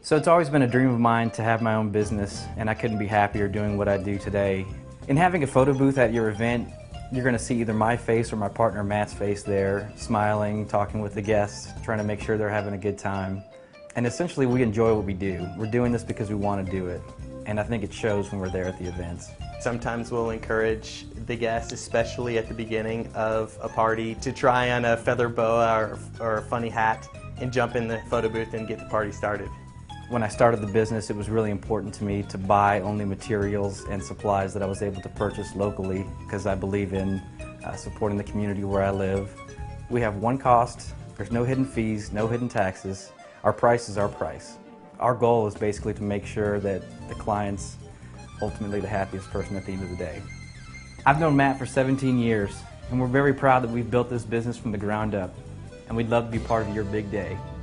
So it's always been a dream of mine to have my own business, and I couldn't be happier doing what I do today. In having a photo booth at your event, you're going to see either my face or my partner Matt's face there, smiling, talking with the guests, trying to make sure they're having a good time. And essentially we enjoy what we do. We're doing this because we want to do it, and I think it shows when we're there at the events. Sometimes we'll encourage the guests, especially at the beginning of a party, to try on a feather boa or a funny hat and jump in the photo booth and get the party started. When I started the business, it was really important to me to buy only materials and supplies that I was able to purchase locally, because I believe in supporting the community where I live. We have one cost, there's no hidden fees, no hidden taxes. Our price is our price. Our goal is basically to make sure that the client's ultimately the happiest person at the end of the day. I've known Matt for 17 years, and we're very proud that we've built this business from the ground up, and we'd love to be part of your big day.